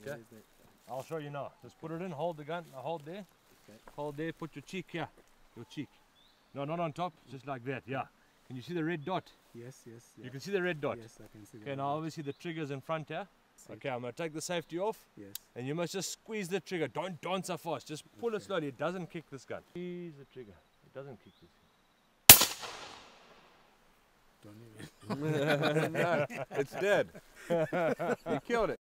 Okay. I'll show you now. Just put it in, hold the gun, hold there. Okay. Hold there, put your cheek here. Your cheek. No, not on top, just like that, yeah. Can you see the red dot? Yes, yes. You can see the red dot? Yes, I can see that. Okay, now obviously the trigger's in front here. Okay, I'm going to take the safety off. Yes. And you must just squeeze the trigger. Don't dance so fast. Just pull it slowly. It doesn't kick this gun. Squeeze the trigger. It doesn't kick this. Don't even. No, it's dead. You killed it.